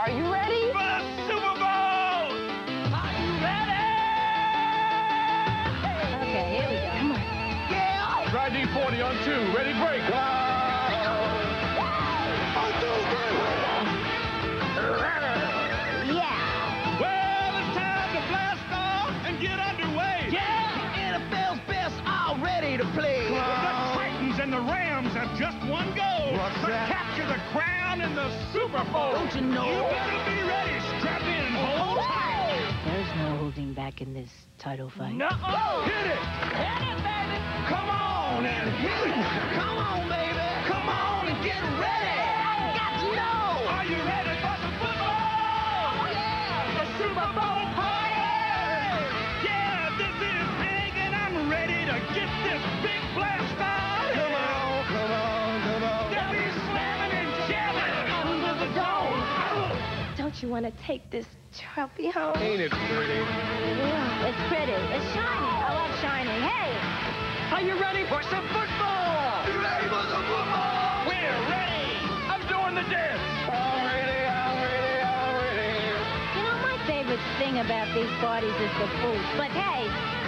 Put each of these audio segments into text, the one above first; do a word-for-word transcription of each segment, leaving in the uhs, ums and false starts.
Are you ready? For the Super Bowl! Are you ready? Okay, here we go. Come on. Yeah! Try D forty on two. Ready, break. Yeah. Well, it's time to blast off and get underway. Yeah! The N F L's best all ready to play. The Titans and the Rams have just one goal. What's to that? capture the crown in the Super Bowl. Don't you know? You better be ready. Strap in and hold tight. There's no holding back in this title fight. No! Hit it! Hit it, baby! Come on and hit it! Come on, baby! Come on and get ready! I got to know! Are you ready for some football? Oh, yeah! The Super Bowl party! Yeah, this is big and I'm ready to get this big blast started! Come on, come on, come on. They'll be slamming and jamming under the dome! Don't you want to take this trophy home? Ain't it pretty? Yeah, it's pretty. It's shiny. I love shiny. Hey! Are you ready for some football? You ready for some football? We're ready! I'm doing the dance! I'm ready, I'm ready, I'm ready. You know, my favorite thing about these parties is the food. But hey,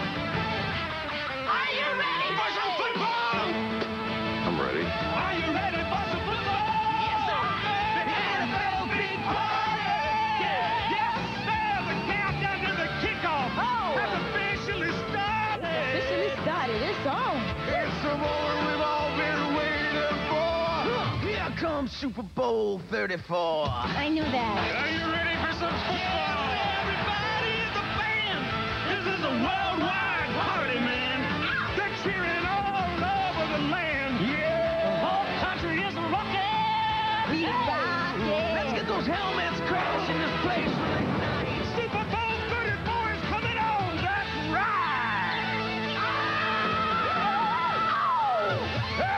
Are you ready for some football? I'm ready. Are you ready for some football? Yes, sir! The N F L Big Party! Yeah, yes, sir! The countdown to the kickoff has officially started! officially started. It's on. It's the moment we've all been waiting for. Here comes Super Bowl thirty-four. I knew that. Are you ready for some football? Everybody in the band! This is a worldwide party, man! They're cheering all over the land! Yeah! The whole country is rocking! We rock it. Let's get those helmets crashing this place. Super Bowl thirty-four is coming on! That's right!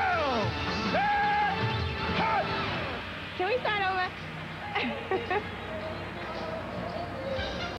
Can we start over?